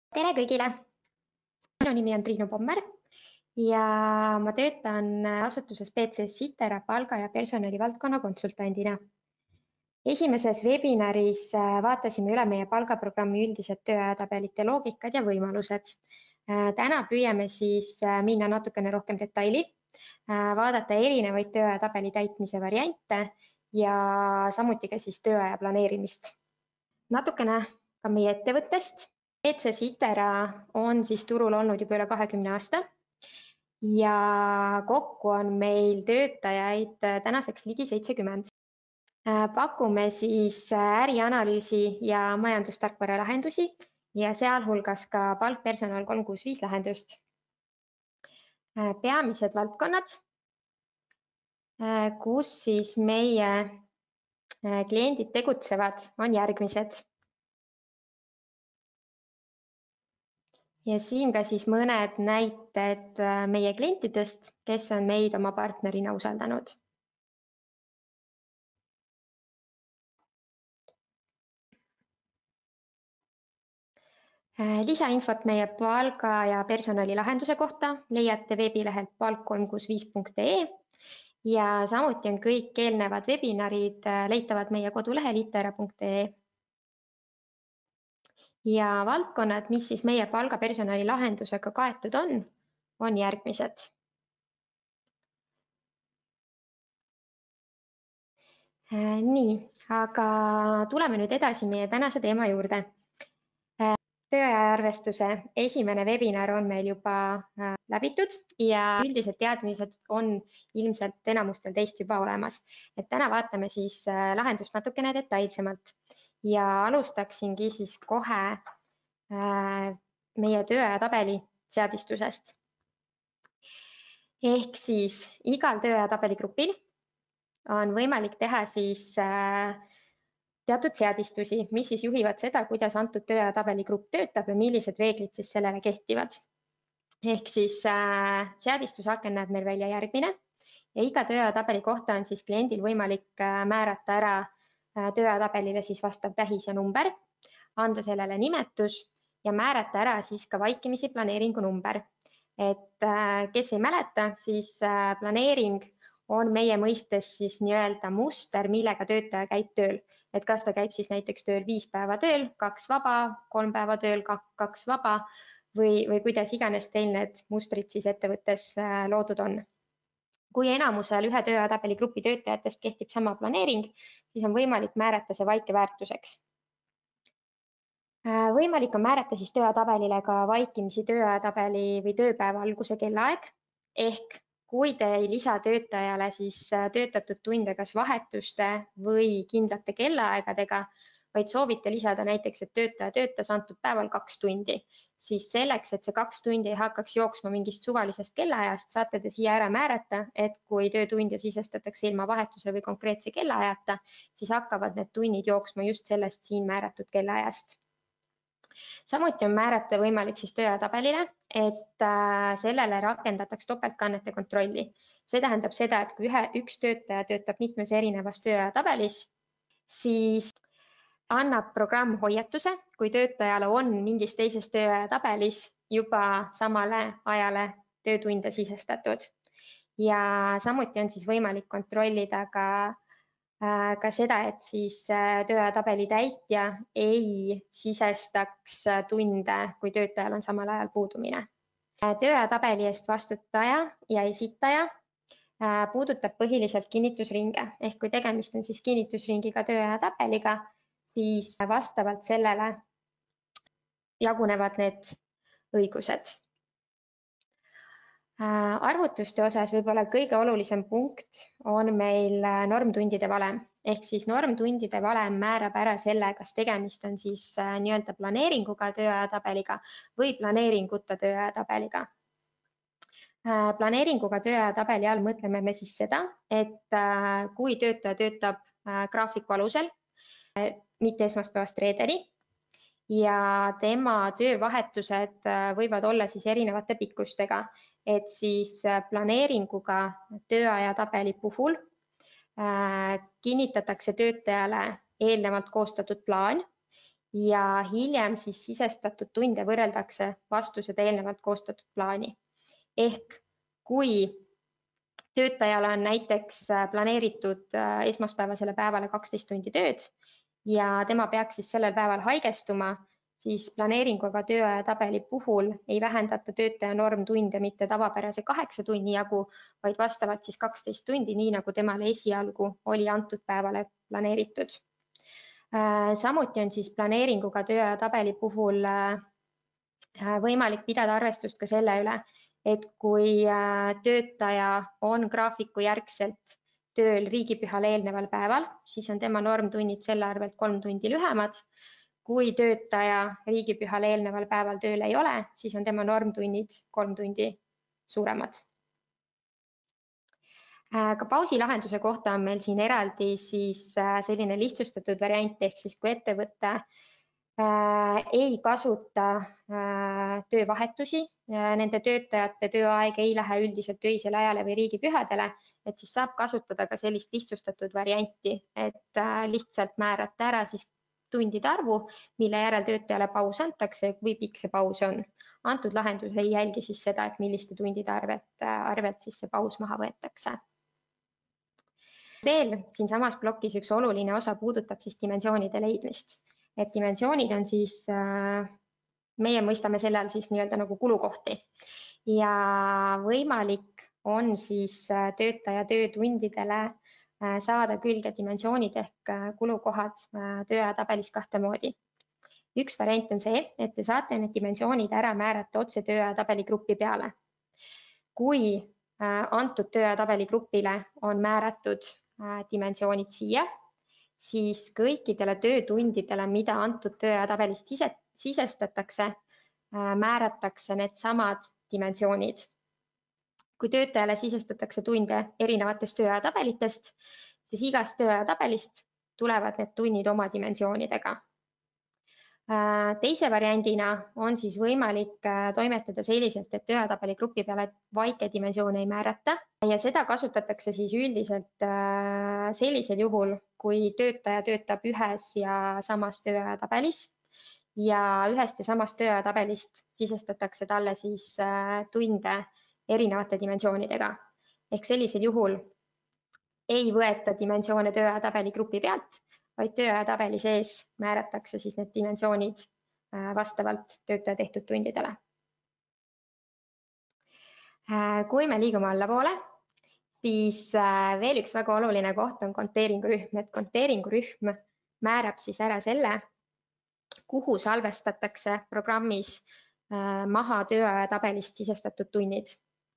Tere kõigile! Minu nimi on Triinu Pommer ja ma töötan asutuses BCS Itera palga- ja personalivaldkonna konsultandina. Esimeses webinaris vaatasime üle meie palgaprogrammi üldised tööajatabelite loogikad ja võimalused. Täna püüame siis minna natukene rohkem detaili, vaadata erinevaid tööajatabeli täitmise variante ja samuti ka siis tööaja planeerimist. Natukene ka meie ettevõttest. BCS Itera on siis turul olnud juba üle 20 aasta ja kokku on meil töötajaid tänaseks ligi 70. Pakume siis ärianalüüsi ja majandustarkvara lahendusi ja sealhulgas ka palkpersonal 365 lahendust. Peamised valdkonnad, kus siis meie kliendid tegutsevad, on järgmised. Ja siin ka siis mõned näited meie klientidest, kes on meid oma partnerina usaldanud. Lisainfot meie palga- ja personalilahenduse kohta leiate veebilehelt palk365.ee ja samuti on kõik eelnevad webinarid leitavad meie kodulehel itera.ee. Ja valdkonnad, mis siis meie palgapersonali lahendusega kaetud on järgmised. Nii, aga tuleme nüüd edasi meie tänase teema juurde. Tööajaarvestuse esimene webinar on meil juba läbitud ja üldised teadmised on ilmselt enamustel teist juba olemas. Et täna vaatame siis lahendust natukene detailsemalt ja alustaksingi siis kohe meie tööajatabeli seadistusest. Ehk siis igal tööajatabeli grupil on võimalik teha siis teatud seadistusi, mis siis juhivad seda, kuidas antud tööajatabeli grupp töötab ja millised reeglid siis sellele kehtivad. Ehk siis seadistusaken näeb meil välja järgmine ja iga tööajatabeli kohta on siis kliendil võimalik määrata ära tööajatabelile siis vastav tähis ja number, anda sellele nimetus ja määrata ära siis ka vaikimisi planeeringu number. Et kes ei mäleta, siis planeering on meie mõistes siis nii-öelda muster, millega töötaja käib tööl. Et kas ta käib siis näiteks tööl 5 päeva tööl, 2 vaba, 3 päeva tööl, 2 vaba või kuidas iganes teil need mustrid siis ettevõttes loodud on. Kui enamusel ühe tööajatabeli grupi töötajatest kehtib sama planeering, siis on võimalik määrata see vaike väärtuseks. Võimalik on määrata siis tööajatabelile ka vaikimisi tööajatabeli või tööpäeva alguse kellaaeg, ehk kui te ei lisa töötajale siis töötatud tunde kas vahetuste või kindlate kellaaegadega, vaid soovite lisada näiteks, et töötaja töötas antud päeval 2 tundi, siis selleks, et see 2 tundi ei hakkaks jooksma mingist suvalisest kellaajast, saate te siia ära määrata, et kui töötunde sisestatakse ilma vahetuse või konkreetse kellaajata, siis hakkavad need tunnid jooksma just sellest siin määratud kellaajast. Samuti on määrata võimalik siis tööajatabelile, et sellele rakendataks topeltkannete kontrolli. See tähendab seda, et kui üks töötaja töötab mitmes erinevas tööajatabelis, siis annab programm hoiatuse, kui töötajale on mingis teises tööajatabelis juba samale ajale töötunde sisestatud. Ja samuti on siis võimalik kontrollida ka seda, et siis tööajatabeli täitja ei sisestaks tunde, kui töötajal on samal ajal puudumine. Tööajatabeli eest vastutaja ja esitaja puudutab põhiliselt kinnitusringe, ehk kui tegemist on siis kinnitusringiga tööajatabeliga, siis vastavalt sellele jagunevad need õigused. Arvutuste osas võib-olla kõige olulisem punkt on meil normtundide valem, ehk siis normtundide valem määrab ära selle, kas tegemist on siis nii-öelda planeeringuga tööajatabeliga või planeeringuta tööajatabeliga. Planeeringuga tööajatabeli all mõtleme me siis seda, et kui töötaja töötab graafiku alusel, mitte esmaspäevast reedeni, ja tema töövahetused võivad olla siis erinevate pikkustega, et siis planeeringuga tööajatabeli puhul kinnitatakse töötajale eelnevalt koostatud plaan ja hiljem siis sisestatud tunde võrreldakse vastused eelnevalt koostatud plaani. Ehk kui töötajale on näiteks planeeritud esmaspäevasele päevale 12 tundi tööd ja tema peaks siis sellel päeval haigestuma, siis planeeringuga tööaja tabeli puhul ei vähendata töötaja normtunde mitte tavapärase 8 tunni jagu, vaid vastavalt siis 12 tundi, nii nagu temale esialgu oli antud päevale planeeritud. Samuti on siis planeeringuga tööaja tabeli puhul võimalik pidada arvestust ka selle üle, et kui töötaja on graafiku järgselt tööl riigipühale eelneval päeval, siis on tema normtunnid selle arvelt 3 tundi lühemad. Kui töötaja riigipühale eelneval päeval tööl ei ole, siis on tema normtunnid 3 tundi suuremad. Ka pausilahenduse kohta on meil siin eraldi siis selline lihtsustatud variant, ehk siis kui ettevõte ei kasuta töövahetusi, nende töötajate tööaeg ei lähe üldiselt öisele ajale või riigipühadele, et siis saab kasutada ka sellist lihtsustatud varianti, et lihtsalt määrata ära siis tundide arvu, mille järel töötajale paus antakse, kui pikk see paus on. Antud lahendus ei jälgi siis seda, et milliste tundide arvelt siis see paus maha võetakse. Veel siinsamas plokis üks oluline osa puudutab siis dimensioonide leidmist. Et dimensioonid on siis, meie mõistame selle all siis nii-öelda nagu kulukohti ja võimalik on siis töötaja töötundidele saada külge dimensioonid ehk kulukohad tööaja tabelis kahte moodi. Üks variant on see, et te saate need dimensioonid ära määrata otse tööaja tabeli grupi peale. Kui antud tööaja tabeli grupile on määratud dimensioonid siia, siis kõikidele töötundidele, mida antud tööaja tabelist sisestatakse, määratakse needsamad dimensioonid. Kui töötajale sisestatakse tunde erinevatest tööaja tabelitest, siis igast tööaja tabelist tulevad need tunnid oma dimensioonidega. Teise variandina on siis võimalik toimetada selliselt, et tööajatabeli grupi peale vaikedimensioone ei määrata ja seda kasutatakse siis üldiselt sellisel juhul, kui töötaja töötab ühes ja samas tööajatabelis ja ühest ja samast tööajatabelist sisestatakse talle siis tunde erinevate dimensioonidega. Ehk sellisel juhul ei võeta dimensioone tööajatabeli grupi pealt, vaid tööajatabeli sees määratakse siis need dimensioonid vastavalt töötaja tehtud tundidele. Kui me liigume allapoole, siis veel üks väga oluline koht on konteeringurühm, et konteeringurühm määrab siis ära selle, kuhu salvestatakse programmis maha tööajatabelist sisestatud tunnid.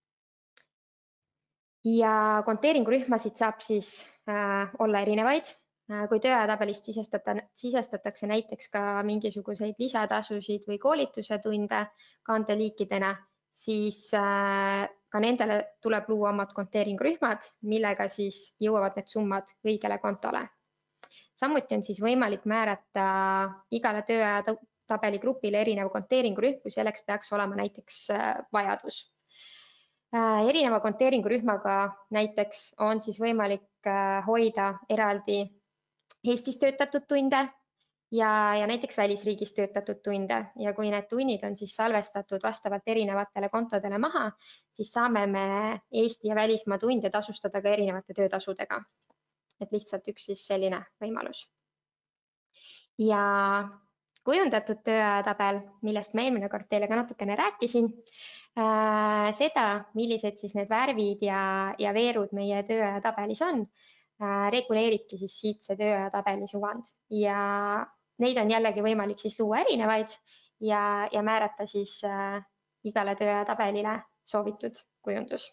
Ja konteeringurühmasid saab siis olla erinevaid. Kui tööajatabelist sisestatakse näiteks ka mingisuguseid lisatasusid või koolituse tunde kandeliikidena, siis ka nendele tuleb luua omad konteeringurühmad, millega siis jõuavad need summad õigele kontole. Samuti on siis võimalik määrata igale tööajatabeli grupile erinev konteeringurühm, kui selleks peaks olema näiteks vajadus. Erineva konteeringurühmaga näiteks on siis võimalik hoida eraldi Eestis töötatud tunde ja näiteks välisriigis töötatud tunde ja kui need tunnid on siis salvestatud vastavalt erinevatele kontodele maha, siis saame me Eesti ja välismaa tunde tasustada ka erinevate töötasudega. Et lihtsalt üks siis selline võimalus. Ja kujundatud tööajatabel, millest ma eelmine kord teile ka natukene rääkisin, seda, millised siis need värvid ja veerud meie tööajatabelis on, reguleeribki siis siit see tööajatabeli suvand ja neid on jällegi võimalik siis luua erinevaid ja määrata siis igale tööajatabelile soovitud kujundus.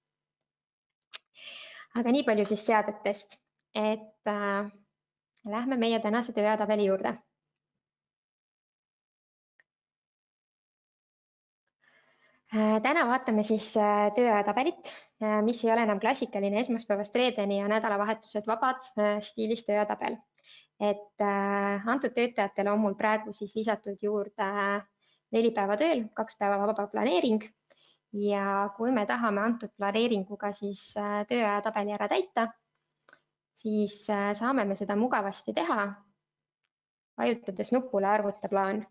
Aga nii palju siis seadetest, et lähme meie tänase tööajatabeli juurde. Täna vaatame siis tööajatabelit, mis ei ole enam klassikaline esmaspäevast reedeni ja nädalavahetused vabad stiilis tööajatabel. Et antud töötajatele on mul praegu siis lisatud juurde 4 päeva tööl, 2 päeva vaba planeering ja kui me tahame antud planeeringuga siis tööajatabeli ära täita, siis saame me seda mugavasti teha vajutades nupule Arvuta plaan.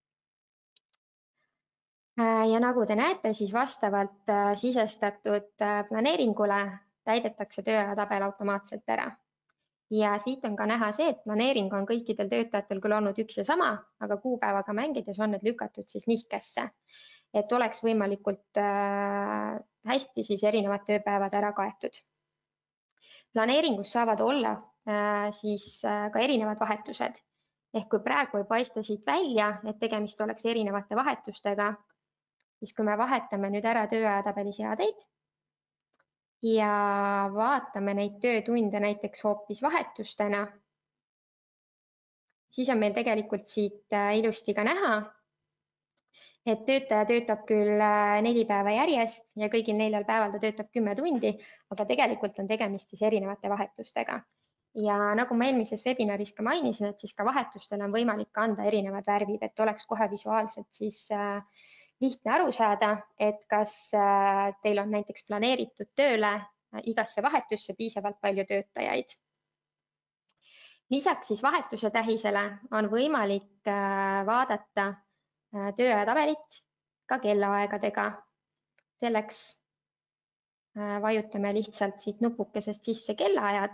Ja nagu te näete, siis vastavalt sisestatud planeeringule täidetakse tööajatabel automaatselt ära. Ja siit on ka näha see, et planeering on kõikidel töötajatel küll olnud üks ja sama, aga kuupäevaga mängides on need lükatud siis nihkesse, et oleks võimalikult hästi siis erinevad tööpäevad ära kaetud. Planeeringus saavad olla siis ka erinevad vahetused. Ehk kui praegu ei paista siit välja, et tegemist oleks erinevate vahetustega, siis kui me vahetame nüüd ära tööajatabeli seadeid ja vaatame neid töötunde näiteks hoopis vahetustena, siis on meil tegelikult siit ilusti ka näha, et töötaja töötab küll 4 päeva järjest ja kõigil 4 päeval ta töötab 10 tundi, aga tegelikult on tegemist siis erinevate vahetustega. Ja nagu ma eelmises webinaris ka mainisin, et siis ka vahetustele on võimalik anda erinevad värvid, et oleks kohe visuaalselt siis lihtne aru saada, et kas teil on näiteks planeeritud tööle igasse vahetusse piisavalt palju töötajaid. Lisaks siis vahetuse tähisele on võimalik vaadata tööajatabelit ka kellaaegadega. Selleks vajutame lihtsalt siit nupukesest sisse kellaajad.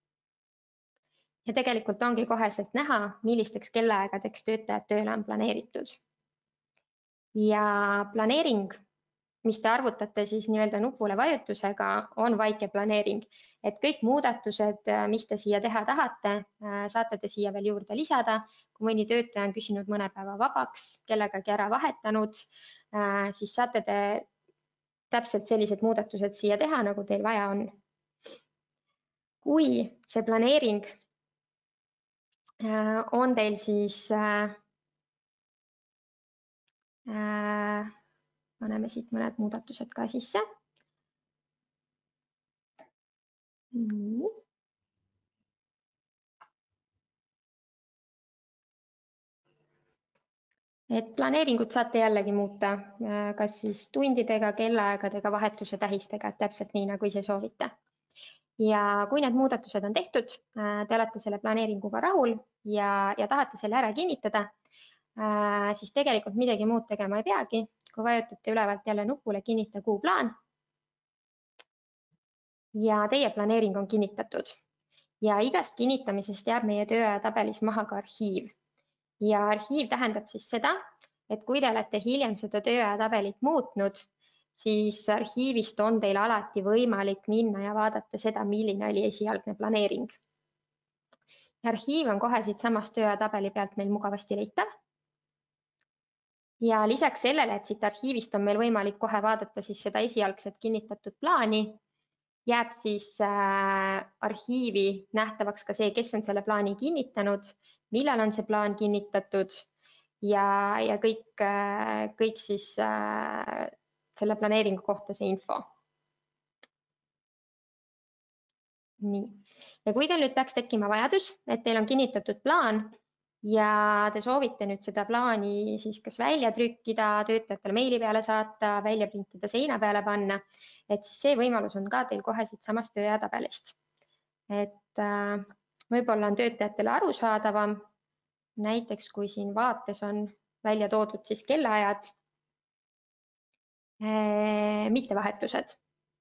Ja tegelikult ongi koheselt näha, millisteks kellaaegadeks töötajad tööle on planeeritud. Ja planeering, mis te arvutate siis nii-öelda nupule vajutusega, on vaike planeering. Et kõik muudatused, mis te siia teha tahate, saate te siia veel juurde lisada. Kui mõni töötaja on küsinud mõne päeva vabaks, kellegagi ära vahetanud, siis saate te täpselt sellised muudatused siia teha, nagu teil vaja on. Kui see planeering on teil siis paneme siit mõned muudatused ka sisse. Et planeeringut saate jällegi muuta, kas siis tundidega, kellaaegadega, vahetuse tähistega, täpselt nii, nagu ise soovite. Ja kui need muudatused on tehtud, te olete selle planeeringuga rahul ja tahate selle ära kinnitada, siis tegelikult midagi muud tegema ei peagi. Kui vajutate ülevalt jälle nupule kinnita kuuplaan ja teie planeering on kinnitatud. Ja igast kinnitamisest jääb meie tööajatabelis maha ka arhiiv. Ja arhiiv tähendab siis seda, et kui te olete hiljem seda tööajatabelit muutnud, siis arhiivist on teil alati võimalik minna ja vaadata seda, milline oli esialgne planeering. Arhiiv on kohe siit samast tööajatabeli pealt meil mugavasti leitav. Ja lisaks sellele, et siit arhiivist on meil võimalik kohe vaadata siis seda esialgset kinnitatud plaani, jääb siis arhiivi nähtavaks ka see, kes on selle plaani kinnitanud, millal on see plaan kinnitatud ja kõik siis selle planeeringu kohta see info. Nii. Ja kui teil nüüd peaks tekkima vajadus, et teil on kinnitatud plaan ja te soovite nüüd seda plaani siis kas välja trükkida, töötajatele meili peale saata, välja printida, seina peale panna, et siis see võimalus on ka teil kohe siit samast tööajatabelist. Et võib-olla on töötajatele arusaadavam, näiteks kui siin vaates on välja toodud siis kellaajad, mitte vahetused.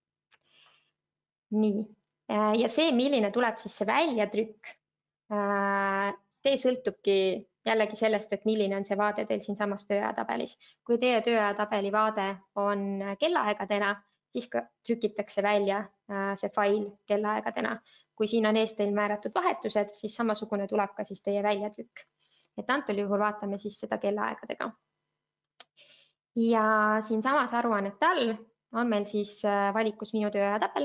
Nii. Ja see, milline tuleb siis see väljatrükk, see sõltubki jällegi sellest, et milline on see vaade teil siin samas tööajatabelis. Kui teie tööajatabeli vaade on kellaaegadena, siis ka trükitakse välja see fail kellaaegadena. Kui siin on ees teil määratud vahetused, siis samasugune tuleb ka siis teie väljatrükk. Et antud juhul vaatame siis seda kellaaegadega. Ja siin samas aruannete all on meil siis valikus minu tööajatabel.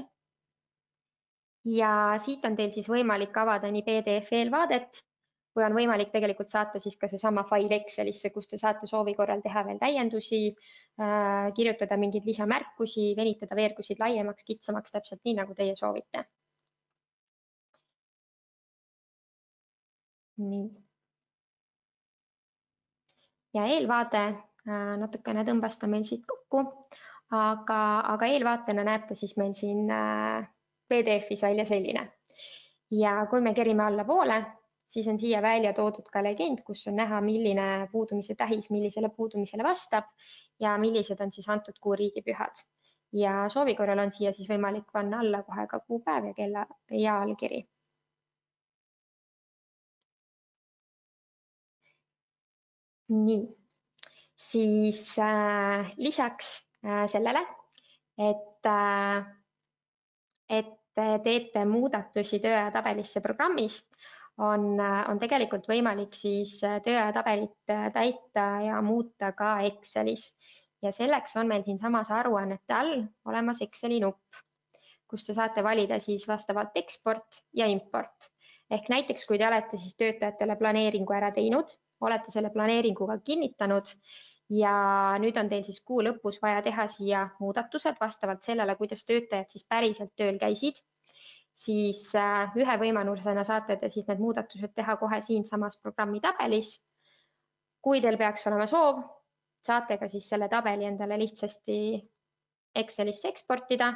Ja siit on teil siis võimalik avada nii PDF eelvaadet, kui on võimalik tegelikult saata siis ka seesama fail Excelisse, kus te saate soovi korral teha veel täiendusi, kirjutada mingeid lisamärkusi, venitada veergusid laiemaks, kitsamaks, täpselt nii, nagu teie soovite. Nii. Ja eelvaade natukene tõmbas ta meil siit kokku, aga eelvaatena näeb ta siis meil siin PDF-is välja selline. Ja kui me kerime allapoole, siis on siia välja toodud ka legend, kus on näha, milline puudumise tähis millisele puudumisele vastab ja millised on siis antud kuu riigipühad. Ja soovi korral on siia siis võimalik panna alla kohe ka kuupäev ja kella ja allkiri. Nii, siis lisaks sellele, et teete muudatusi tööajatabelisse programmis, on tegelikult võimalik siis tööajatabelit täita ja muuta ka Excelis. Ja selleks on meil siinsamas aruannete all olemas Exceli nupp, kus te saate valida siis vastavalt eksport ja import. Ehk näiteks, kui te olete siis töötajatele planeeringu ära teinud, olete selle planeeringuga kinnitanud ja nüüd on teil siis kuu lõpus vaja teha siia muudatused vastavalt sellele, kuidas töötajad siis päriselt tööl käisid, siis ühe võimalusena saate te siis need muudatused teha kohe siinsamas programmi tabelis. Kui teil peaks olema soov, saate ka siis selle tabeli endale lihtsasti Excelisse eksportida.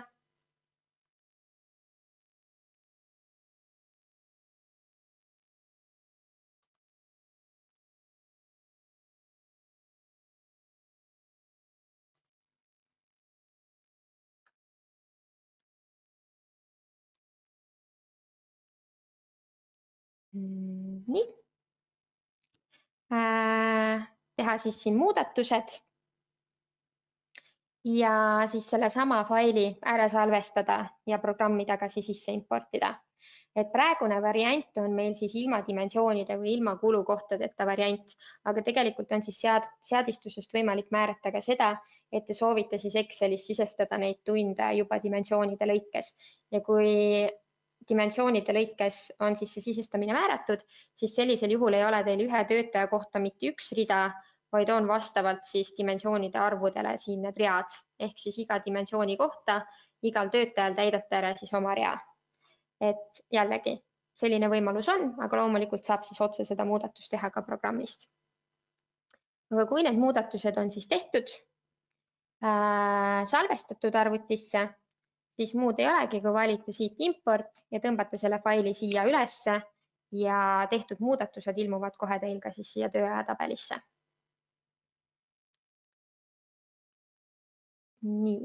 Nii. Teha siis siin muudatused ja siis sellesama faili ära salvestada ja programmi tagasi sisse importida. Et praegune variant on meil siis ilma dimensioonide või ilma kulukohtadeta variant, aga tegelikult on siis seadistusest võimalik määrata ka seda, et te soovite siis Excelis sisestada neid tunde juba dimensioonide lõikes ja kui dimensioonide lõikes on siis see sisestamine määratud, siis sellisel juhul ei ole teil ühe töötaja kohta mitte üks rida, vaid on vastavalt siis dimensioonide arvudele siin need read, ehk siis iga dimensiooni kohta igal töötajal täidate ära siis oma rea. Et jällegi selline võimalus on, aga loomulikult saab siis otse seda muudatust teha ka programmist. Aga kui need muudatused on siis tehtud, salvestatud arvutisse, siis muud ei olegi, kui valite siit import ja tõmbate selle faili siia ülesse ja tehtud muudatused ilmuvad kohe teil ka siis siia tööajatabelisse. Nii.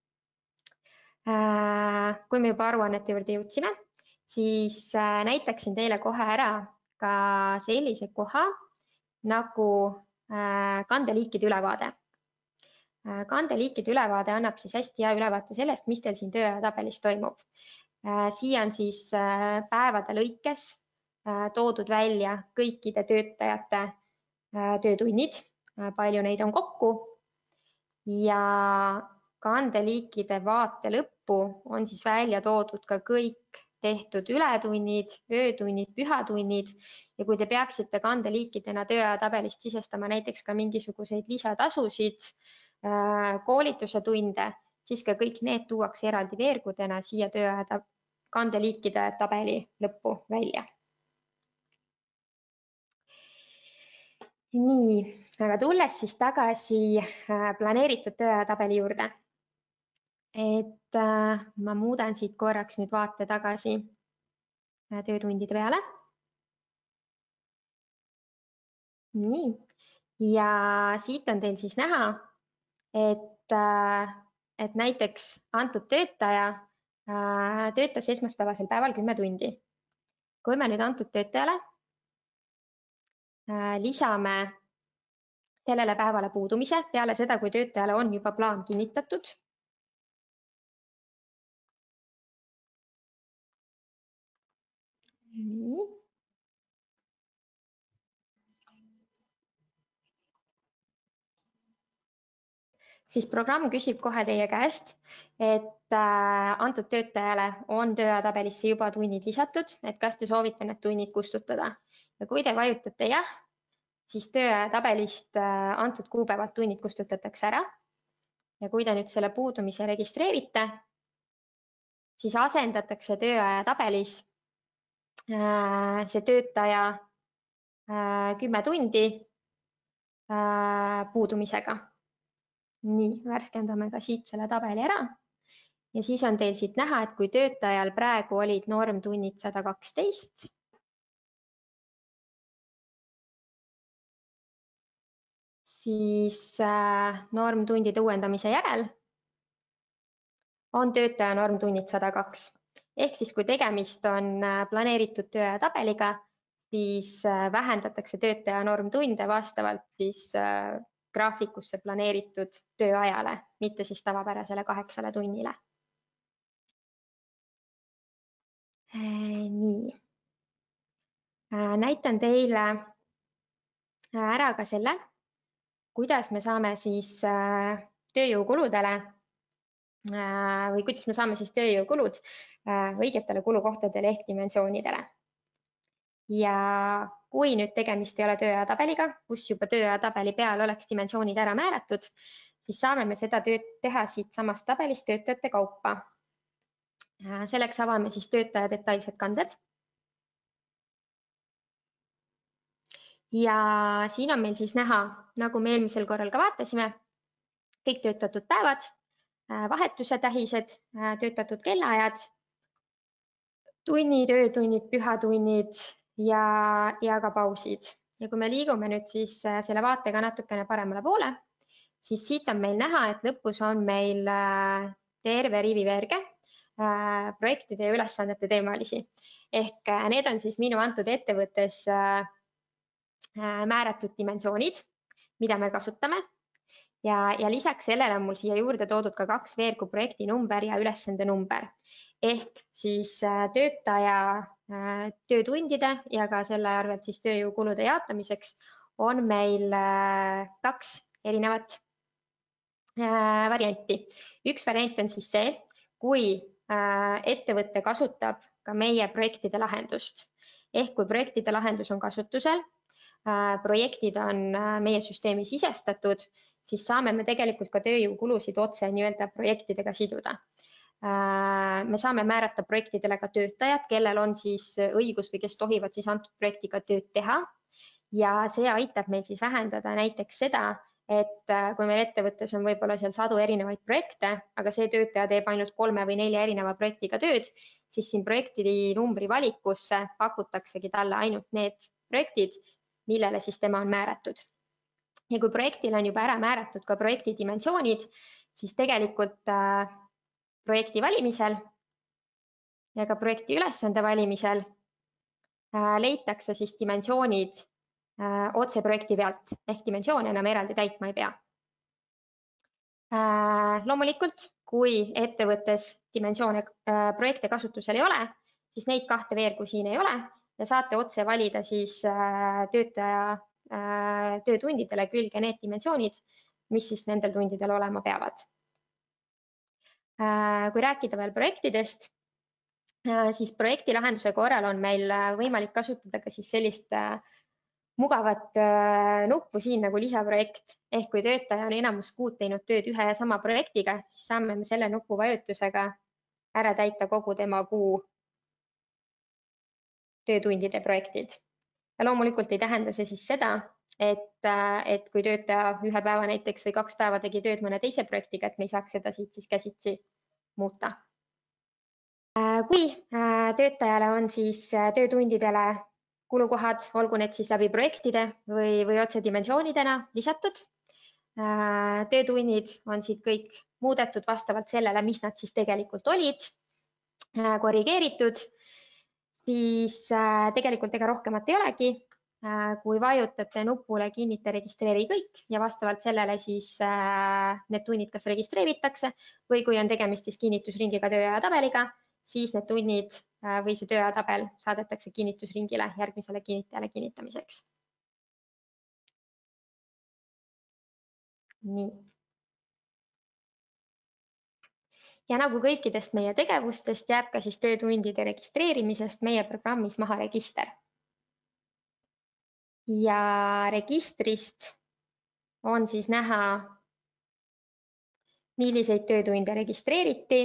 Kui me juba aruannete juurde jõudsime, siis näitaksin teile kohe ära ka sellise koha nagu kandeliikide ülevaade. Kandeliikide ülevaade annab siis hästi hea ülevaate sellest, mis teil siin tööajatabelis toimub. Siia on siis päevade lõikes toodud välja kõikide töötajate töötunnid, palju neid on kokku ja kandeliikide vaate lõppu on siis välja toodud ka kõik tehtud ületunnid, öötunnid, pühatunnid ja kui te peaksite kandeliikidena tööajatabelist sisestama näiteks ka mingisuguseid lisatasusid, koolituse tunde, siis ka kõik need tuuakse eraldi veergudena siia tööaja kandeliikide tabeli lõppu välja. Nii, aga tulles siis tagasi planeeritud tööajatabeli juurde. Et ma muudan siit korraks nüüd vaate tagasi töötundide peale. Nii, ja siit on teil siis näha, et näiteks antud töötaja töötas esmaspäevasel päeval 10 tundi. Kui me nüüd antud töötajale lisame sellele päevale puudumise peale seda, kui töötajale on juba plaan kinnitatud, nii. Siis programm küsib kohe teie käest, et antud töötajale on tööajatabelisse juba tunnid lisatud, et kas te soovite need tunnid kustutada. Ja kui te vajutate jah, siis tööajatabelist antud kuupäevalt tunnid kustutatakse ära. Ja kui te nüüd selle puudumise registreerite, siis asendatakse tööajatabelis see töötaja 10 tundi puudumisega. Nii, värskendame ka siit selle tabeli ära ja siis on teil siit näha, et kui töötajal praegu olid normtunnid 112, siis normtundide uuendamise järel on töötaja normtunnid 102. Ehk siis, kui tegemist on planeeritud tööaja tabeliga, siis vähendatakse töötaja normtunde vastavalt siis graafikusse planeeritud tööajale, mitte siis tavapärasele 8 tunnile. Nii. Näitan teile ära ka selle, kuidas me saame siis tööjõukuludele või kuidas me saame siis tööjõukulud õigetele kulukohtadele ehk dimensioonidele. Ja kui nüüd tegemist ei ole tööaja tabeliga, kus juba tööaja tabeli peal oleks dimensioonid ära määratud, siis saame me seda tööd teha siit samast tabelist töötajate kaupa. Selleks avame siis töötaja detailsed kanded. Ja siin on meil siis näha, nagu me eelmisel korral ka vaatasime, kõik töötatud päevad, vahetuse tähised, töötatud kellaajad, tunnid, öötunnid, pühatunnid ja ka pausid. Ja kui me liigume nüüd siis selle vaatega natukene paremale poole, siis siit on meil näha, et lõpus on meil terve riviverge projektide ja ülesannete teemalisi. Ehk need on siis minu antud ettevõttes määratud dimensioonid, mida me kasutame. Ja lisaks sellele on mul siia juurde toodud ka 2 veergu projekti number ja ülesande number. Ehk siis töötaja töötundide ja ka selle arvelt siis tööjõukulude jaotamiseks on meil 2 erinevat varianti. Üks variant on siis see, kui ettevõte kasutab ka meie projektide lahendust. Ehk kui projektide lahendus on kasutusel, projektid on meie süsteemi sisestatud, siis saame me tegelikult ka tööjõukulusid otse nii-öelda projektidega siduda. Me saame määrata projektidele ka töötajad, kellel on siis õigus või kes tohivad siis antud projektiga tööd teha. Ja see aitab meil siis vähendada näiteks seda, et kui meil ettevõttes on võib-olla seal 100 erinevaid projekte, aga see töötaja teeb ainult 3 või 4 erineva projektiga tööd, siis siin projekti numbri valikusse pakutaksegi talle ainult need projektid, millele siis tema on määratud. Ja kui projektil on juba ära määratud ka projekti dimensioonid, siis tegelikult projekti valimisel ja ka projekti ülesande valimisel leitakse siis dimensioonid otse projekti pealt, ehk dimensioone enam eraldi täitma ei pea. Loomulikult, kui ettevõttes dimensioone projekte kasutusel ei ole, siis neid 2 veergu siin ei ole ja saate otse valida siis töötaja töötundidele külge need dimensioonid, mis siis nendel tundidel olema peavad. Kui rääkida veel projektidest, siis projekti lahenduse korral on meil võimalik kasutada ka siis sellist mugavat nuppu siin nagu lisaprojekt. Ehk kui töötaja on enamus kuud teinud tööd ühe ja sama projektiga, siis saame me selle nupu vajutusega ära täita kogu tema kuu töötundide projektid. Ja loomulikult ei tähenda see siis seda, et kui töötaja ühe päeva näiteks või 2 päeva tegi tööd mõne teise projektiga, et me ei saaks seda siit siis käsitsi muuta. Kui töötajale on siis töötundidele kulukohad, olgu need siis läbi projektide või otse dimensioonidena lisatud, töötunnid on siit kõik muudetud vastavalt sellele, mis nad siis tegelikult olid, korrigeeritud, siis tegelikult ega rohkemat ei olegi. Kui vajutate nupule kinnita registreeri kõik ja vastavalt sellele siis need tunnid kas registreeritakse või kui on tegemist siis kinnitusringiga tööaja tabeliga, siis need tunnid või see tööaja tabel saadetakse kinnitusringile järgmisele kinnitajale kinnitamiseks. Nii. Ja nagu kõikidest meie tegevustest jääb ka siis töötundide registreerimisest meie programmis maha register. Ja registrist on siis näha, milliseid töötunde registreeriti.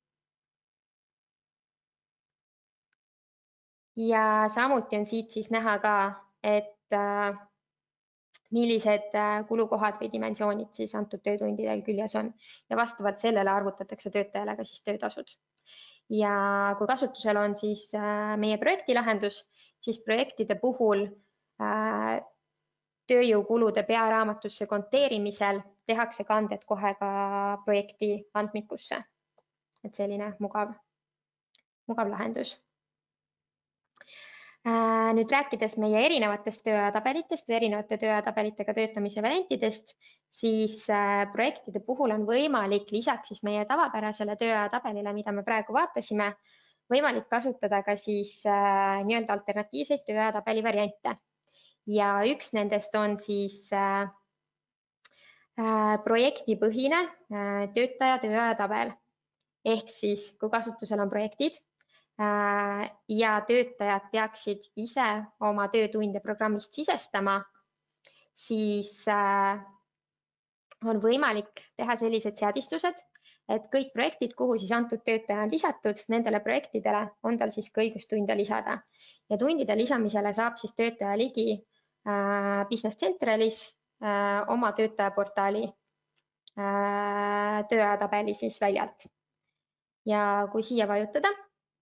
Ja samuti on siit siis näha ka, et millised kulukohad või dimensioonid siis antud töötundidel küljes on. Ja vastavalt sellele arvutatakse töötajale ka siis töötasud. Ja kui kasutusel on siis meie projektilahendus, siis projektide puhul tööjõukulude pearaamatusse konteerimisel tehakse kanded kohe ka projekti andmikusse. Et selline mugav lahendus. Nüüd rääkides meie erinevatest tööajatabelitest või erinevate tööajatabelitega töötamise variantidest, siis projektide puhul on võimalik lisaks siis meie tavapärasele tööajatabelile, mida me praegu vaatasime, võimalik kasutada ka siis nii-öelda alternatiivseid tööajatabeli variante. Ja üks nendest on siis projektipõhine töötaja tööajatabel. Ehk siis, kui kasutusel on projektid ja töötajad peaksid ise oma töötunde programmist sisestama, siis on võimalik teha sellised seadistused, et kõik projektid, kuhu siis antud töötaja on lisatud, nendele projektidele on tal siis ka õigus tunde lisada. Ja tundide lisamisele saab siis töötaja ligi Business Centralis oma töötajaportaali tööajatabeli siis väljalt. Ja kui siia vajutada,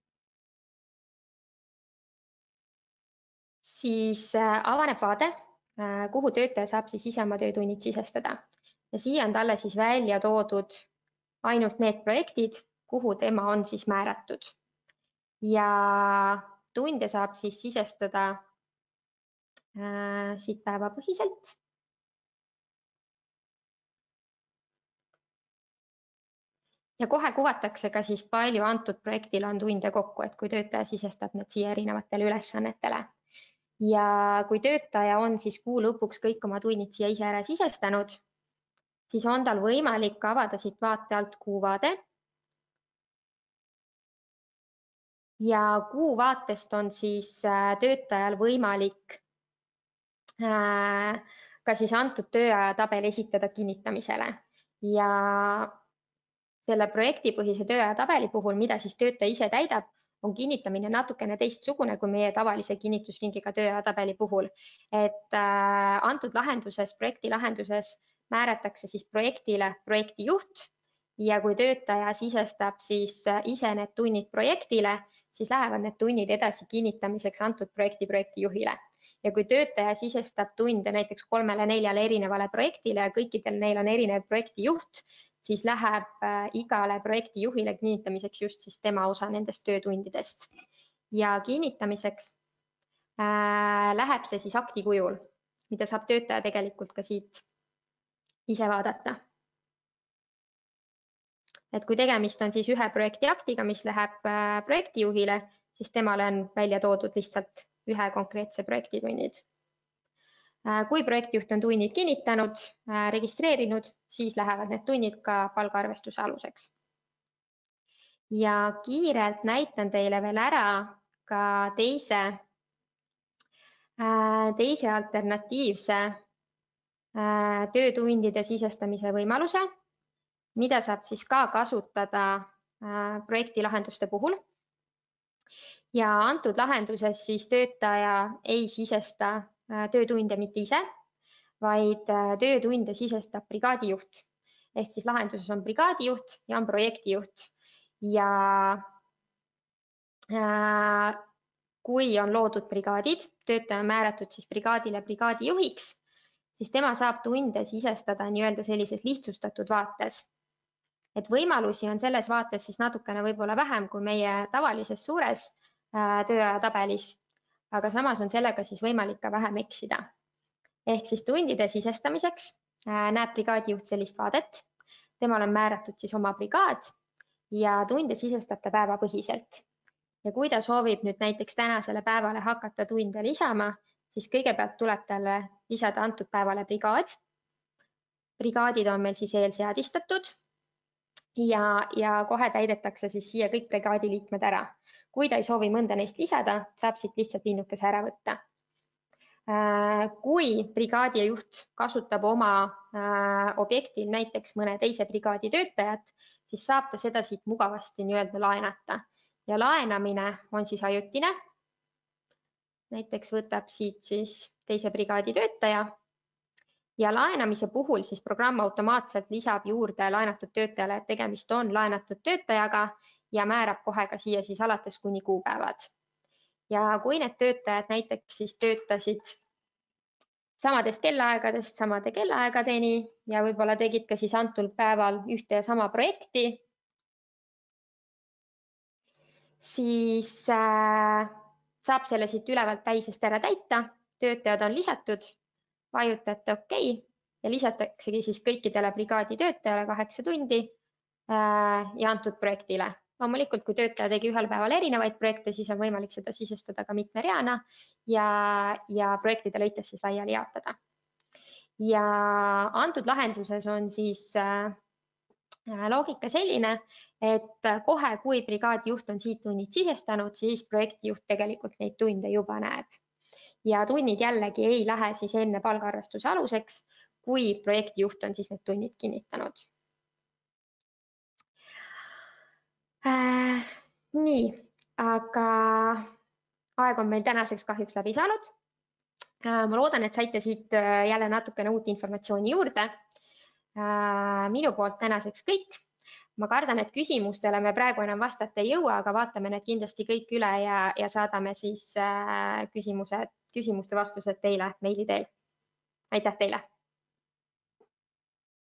siis avaneb vaade, kuhu töötaja saab siis ise oma töötunnid sisestada. Ja siia on talle siis välja toodud ainult need projektid, kuhu tema on siis määratud. Ja tunde saab siis sisestada siit päevapõhiselt. Ja kohe kuvatakse ka siis palju antud projektil on tunde kokku, et kui töötaja sisestab need siia erinevatele ülesannetele. Ja kui töötaja on siis kuu lõpuks kõik oma tunnid siia ise ära sisestanud, siis on tal võimalik avada siit vaate alt kuuvaade. Ja kuuvaatest on siis töötajal võimalik ka siis antud tööajatabel esitada kinnitamisele. Ja selle projektipõhise tööajatabeli puhul, mida siis töötaja ise täidab, on kinnitamine natukene teistsugune kui meie tavalise kinnitusringiga tööajatabeli puhul. Et antud lahenduses, projekti lahenduses määratakse siis projektile projektijuht ja kui töötaja sisestab siis ise need tunnid projektile, siis lähevad need tunnid edasi kinnitamiseks antud projektijuhile. Ja kui töötaja sisestab tunde näiteks 3-4 erinevale projektile ja kõikidel neil on erinev projektijuht, siis läheb igale projektijuhile kinnitamiseks just siis tema osa nendest töötundidest. Ja kinnitamiseks läheb see siis akti kujul, mida saab töötaja tegelikult ka siit ise vaadata. Et kui tegemist on siis ühe projektiaktiga, mis läheb projektijuhile, siis temale on välja toodud lihtsalt ühe konkreetse projektitunnid. Kui projektijuht on tunnid kinnitanud, registreerinud, siis lähevad need tunnid ka palgaarvestuse aluseks. Ja kiirelt näitan teile veel ära ka teise alternatiivse töötundide sisestamise võimaluse, mida saab siis ka kasutada projektilahenduste puhul. Ja antud lahenduses siis töötaja ei sisesta töötunde mitte ise, vaid töötunde sisestab brigaadijuht. Ehk siis lahenduses on brigaadijuht ja on projektijuht. Ja kui on loodud brigaadid, töötaja on määratud siis brigaadile brigaadijuhiks, siis tema saab tunde sisestada nii-öelda sellises lihtsustatud vaates. Et võimalusi on selles vaates siis natukene võib-olla vähem kui meie tavalises suures tööajatabelis, aga samas on sellega siis võimalik ka vähem eksida. Ehk siis tundide sisestamiseks näeb brigaadijuht sellist vaadet. Temal on määratud siis oma brigaad ja tunde sisestab ta päevapõhiselt. Ja kui ta soovib nüüd näiteks tänasele päevale hakata tunde lisama, siis kõigepealt tuleb talle lisada antud päevale brigaad. Brigaadid on meil siis eelseadistatud ja kohe täidetakse siis siia kõik brigaadiliikmed ära. Kui ta ei soovi mõnda neist lisada, saab siit lihtsalt linnukese ära võtta. Kui brigaadijuht kasutab oma objektil näiteks mõne teise brigaadi töötajat, siis saab ta seda siit mugavasti nii-öelda laenata. Ja laenamine on siis ajutine. Näiteks võtab siit siis teise brigaadi töötaja. Ja laenamise puhul siis programm automaatselt lisab juurde laenatud töötajale, et tegemist on laenatud töötajaga ja määrab kohe ka siia siis alates kuni kuupäevad. Ja kui need töötajad näiteks siis töötasid samadest kellaaegadest samade kellaaegadeni ja võib-olla tegid ka siis antud päeval ühte ja sama projekti, siis saab selle siit ülevalt päisest ära täita, töötajad on lisatud, vajutate OK ja lisataksegi siis kõikidele brigaadi töötajale 8 tundi ja antud projektile. Loomulikult, kui töötaja tegi ühel päeval erinevaid projekte, siis on võimalik seda sisestada ka mitme reana ja projektide lõites siis laiali jaotada. Ja antud lahenduses on siis loogika selline, et kohe, kui brigaadijuht on siit tunnid sisestanud, siis projektijuht tegelikult neid tunde juba näeb. Ja tunnid jällegi ei lähe siis enne palgaarvestuse aluseks, kui projektijuht on siis need tunnid kinnitanud. Nii, aga aeg on meil tänaseks kahjuks läbi saanud. Ma loodan, et saite siit jälle natukene uut informatsiooni juurde. Minu poolt tänaseks kõik. Ma kardan, et küsimustele me praegu enam vastata ei jõua, aga vaatame need kindlasti kõik üle ja saadame siis küsimuste vastused teile meili teel. Aitäh teile!